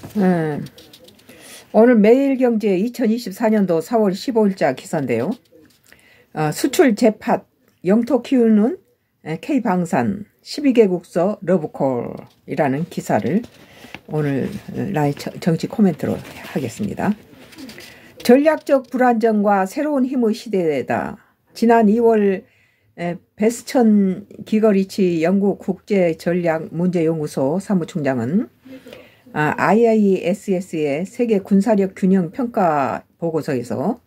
음, 오늘 매일경제 2024년도 4월 15일자 기사인데요. 수출 재팟 영토 키우는 K방산 12개국서 러브콜이라는 기사를 오늘 나의 정치 코멘트로 하겠습니다. 전략적 불안정과 새로운 힘의 시대다. 지난 2월 베스천 기거리치 영국 국제전략문제연구소 사무총장은 IISS의 세계 군사력 균형 평가 보고서에서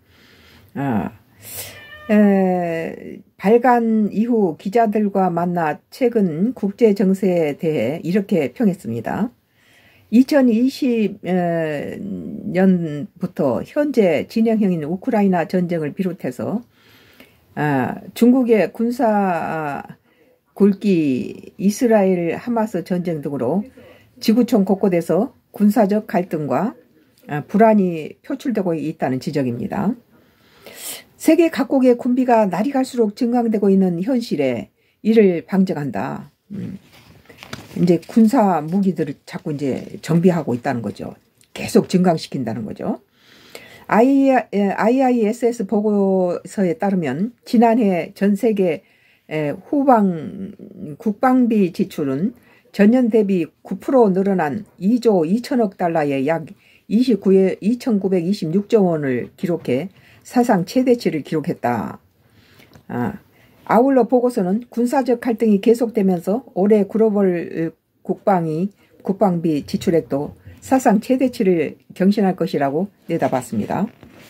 발간 이후 기자들과 만나 최근 국제 정세에 대해 이렇게 평했습니다. 2020년부터 현재 진행형인 우크라이나 전쟁을 비롯해서 중국의 군사 굴기, 이스라엘 하마스 전쟁 등으로 지구촌 곳곳에서 군사적 갈등과 불안이 표출되고 있다는 지적입니다. 세계 각국의 군비가 날이 갈수록 증강되고 있는 현실에 이를 방증한다. 이제 군사 무기들을 자꾸 이제 정비하고 있다는 거죠. 계속 증강시킨다는 거죠. IISS 보고서에 따르면 지난해 전 세계 국방비 지출은 전년 대비 9% 늘어난 2조 2천억 달러의 약 2,926조 원을 기록해 사상 최대치를 기록했다. 아울러 보고서는 군사적 갈등이 계속되면서 올해 글로벌 국방비 지출액도 사상 최대치를 경신할 것이라고 내다봤습니다.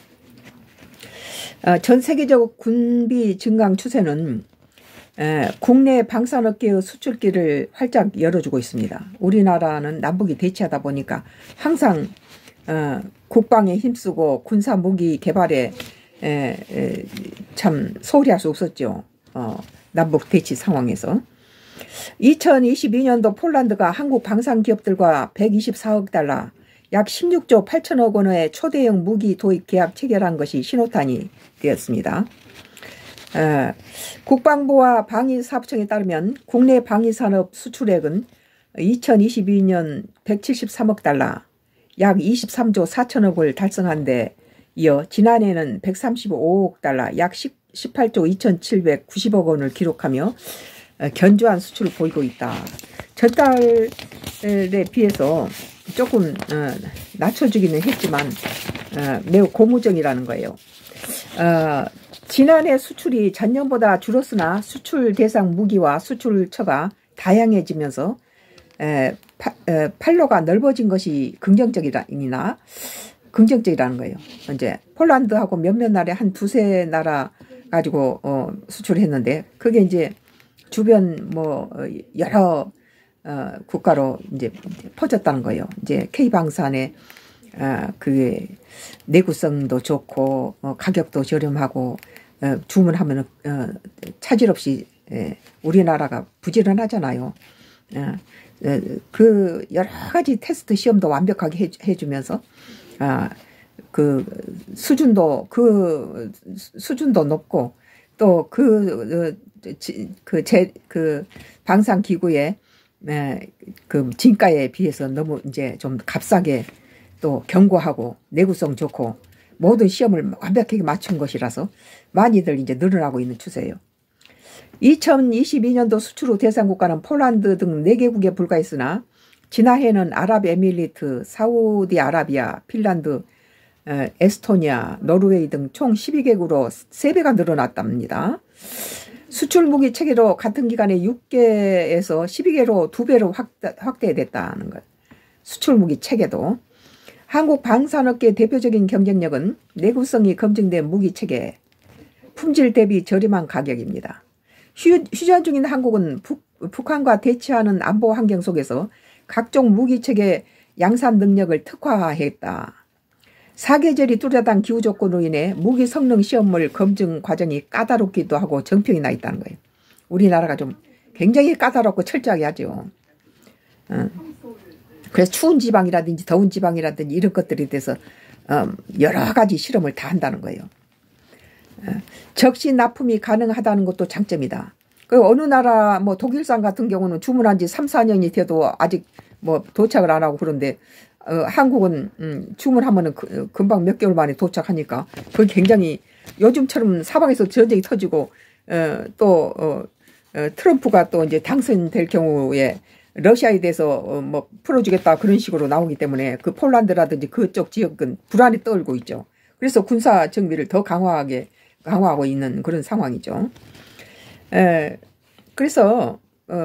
전 세계적 군비 증강 추세는 국내 방산업계의 수출길을 활짝 열어주고 있습니다. 우리나라는 남북이 대치하다 보니까 항상 국방에 힘쓰고 군사 무기 개발에 참 소홀히 할 수 없었죠. 남북 대치 상황에서. 2022년도 폴란드가 한국 방산 기업들과 124억 달러, 약 16조 8천억 원의 초대형 무기 도입 계약 체결한 것이 신호탄이 되었습니다. 국방부와 방위사업청에 따르면 국내 방위산업 수출액은 2022년 173억 달러, 약 23조 4천억을 달성한 데 이어 지난해는 135억 달러, 약 18조 2,790억 원을 기록하며 견조한 수출을 보이고 있다. 전달에 비해서 조금 낮춰주기는 했지만 매우 고무적이라는 거예요. 지난해 수출이 전년보다 줄었으나 수출 대상 무기와 수출처가 다양해지면서 판로가 넓어진 것이 긍정적이라는 거예요. 이제 폴란드하고 몇몇 나라에 한 두세 나라 가지고 수출했는데 그게 이제 주변 뭐 여러 국가로 이제 퍼졌다는 거예요. 이제 K방산에 그 내구성도 좋고 가격도 저렴하고 주문하면은 차질 없이 우리나라가 부지런하잖아요. 그 여러 가지 테스트 시험도 완벽하게 해주면서 그 수준도 높고 또 그 방산 기구의 그 진가에 비해서 너무 이제 좀 값싸게 또 견고하고 내구성 좋고 모든 시험을 완벽하게 맞춘 것이라서 많이들 이제 늘어나고 있는 추세예요. 2022년도 수출 후 대상 국가는 폴란드 등 4개국에 불과했으나 지난해에는 아랍에미리트, 사우디아라비아, 핀란드, 에스토니아, 노르웨이 등 총 12개국으로 3배가 늘어났답니다. 수출 무기 체계로 같은 기간에 6개에서 12개로 2배로 확대됐다는 것. 수출 무기 체계도. 한국 방산업계의 대표적인 경쟁력은 내구성이 검증된 무기 체계, 품질 대비 저렴한 가격입니다. 휴전 중인 한국은 북한과 대치하는 안보 환경 속에서 각종 무기 체계 양산 능력을 특화했다. 사계절이 뚜렷한 기후 조건으로 인해 무기 성능 시험물 검증 과정이 까다롭기도 하고 정평이 나 있다는 거예요. 우리나라가 좀 굉장히 까다롭고 철저하게 하죠. 그래서 추운 지방이라든지 더운 지방이라든지 이런 것들에 대해서 여러 가지 실험을 다 한다는 거예요. 적시 납품이 가능하다는 것도 장점이다. 그 어느 나라 뭐 독일산 같은 경우는 주문한 지 3, 4년이 돼도 아직 뭐 도착을 안 하고 그런데 한국은 주문하면은 금방 몇 개월 만에 도착하니까 그건 굉장히 요즘처럼 사방에서 전쟁이 터지고 또 트럼프가 또 이제 당선될 경우에 러시아에 대해서 뭐 풀어주겠다 그런 식으로 나오기 때문에 그 폴란드라든지 그쪽 지역은 불안이 떨고 있죠. 그래서 군사 정비를 더 강화하고 있는 그런 상황이죠. 그래서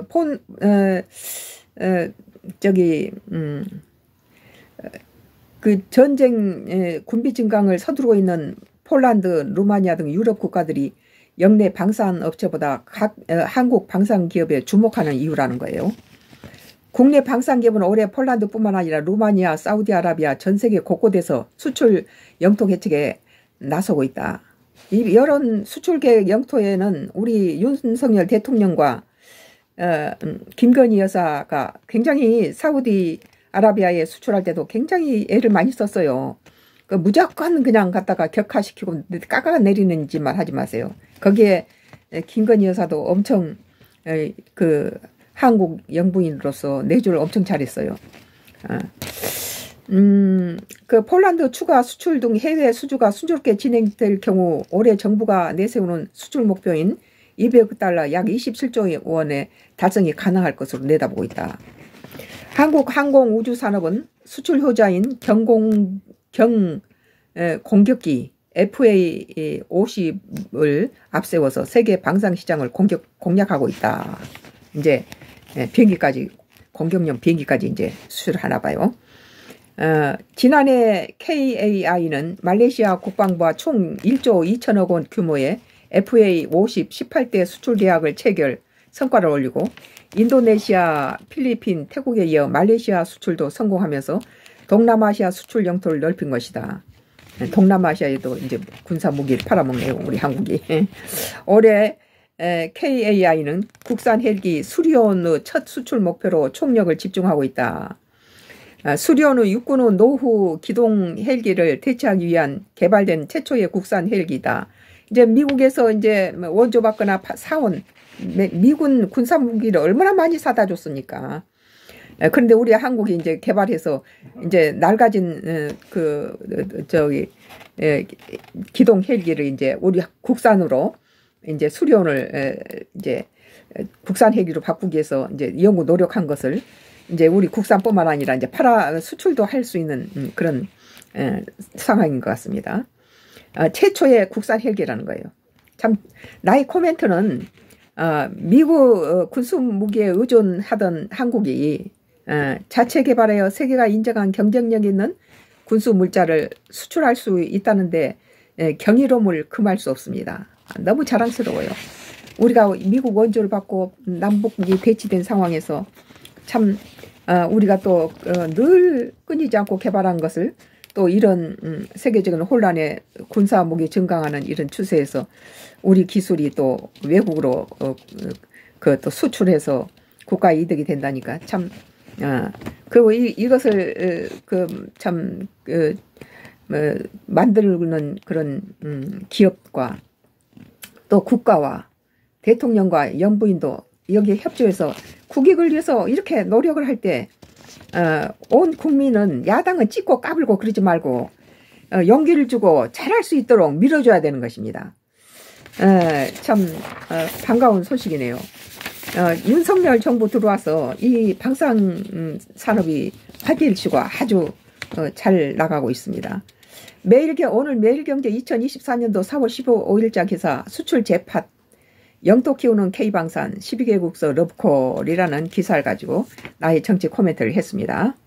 그 전쟁 군비 증강을 서두르고 있는 폴란드, 루마니아 등 유럽 국가들이 영내 방산 업체보다 한국 방산 기업에 주목하는 이유라는 거예요. 국내 방산 기업은 올해 폴란드뿐만 아니라 루마니아, 사우디아라비아 전 세계 곳곳에서 수출 영토 개척에 나서고 있다. 이런 수출 계획 영토에는 우리 윤석열 대통령과 김건희 여사가 굉장히 사우디아라비아에 수출할 때도 굉장히 애를 많이 썼어요. 무조건 그냥 갖다가 격화시키고 깎아내리는 짓만 하지 마세요. 거기에 김건희 여사도 엄청 한국 영부인으로서 내조를 엄청 잘했어요. 그 폴란드 추가 수출 등 해외 수주가 순조롭게 진행될 경우 올해 정부가 내세우는 수출 목표인 200억 달러 약 27조 원의 달성이 가능할 것으로 내다보고 있다. 한국 항공우주산업은 수출 효자인 공격기 FA-50을 앞세워서 세계 방산시장을 공략하고 있다. 이제 비행기까지 공격용 비행기까지 이제 수출하나 봐요. 지난해 KAI는 말레이시아 국방부와 총 1조 2천억 원 규모의 FA-50 18대 수출 계약을 체결 성과를 올리고 인도네시아, 필리핀, 태국에 이어 말레이시아 수출도 성공하면서 동남아시아 수출 영토를 넓힌 것이다. 동남아시아에도 이제 군사 무기를 팔아먹네요, 우리 한국이. 올해 KAI는 국산 헬기 수리온의 첫 수출 목표로 총력을 집중하고 있다. 수리온의 육군의 노후 기동 헬기를 대체하기 위한 개발된 최초의 국산 헬기다. 이제 미국에서 이제 원조받거나 사온 미군 군사 무기를 얼마나 많이 사다 줬습니까? 그런데 우리 한국이 이제 개발해서 이제 낡아진 기동 헬기를 이제 우리 국산으로 이제 수리온을 이제 국산 헬기로 바꾸기 위해서 이제 연구 노력한 것을 이제 우리 국산뿐만 아니라 이제 수출도 할 수 있는 그런 상황인 것 같습니다. 최초의 국산 헬기라는 거예요. 참 나의 코멘트는 미국 군수 무기에 의존하던 한국이 자체 개발하여 세계가 인정한 경쟁력 있는 군수 물자를 수출할 수 있다는데 경이로움을 금할 수 없습니다. 너무 자랑스러워요. 우리가 미국 원조를 받고 남북이 배치된 상황에서 참 우리가 또 늘 끊이지 않고 개발한 것을 또 이런 세계적인 혼란에 군사 무기 증강하는 이런 추세에서 우리 기술이 또 외국으로 또 수출해서 국가 이득이 된다니까 참 그리고 이것을 만드는 그런 기업과 또 국가와 대통령과 영부인도 여기에 협조해서 국익을 위해서 이렇게 노력을 할 때 온 국민은 야당은 찍고 까불고 그러지 말고 용기를 주고 잘할 수 있도록 밀어줘야 되는 것입니다. 참 반가운 소식이네요. 윤석열 정부 들어와서 이 방산 산업이 활기를 아주 잘 나가고 있습니다. 오늘 매일경제 2024년도 4월 15일자 기사 수출 재팟 영토 키우는 K방산 12개국서 러브콜이라는 기사를 가지고 나의 정치 코멘트를 했습니다.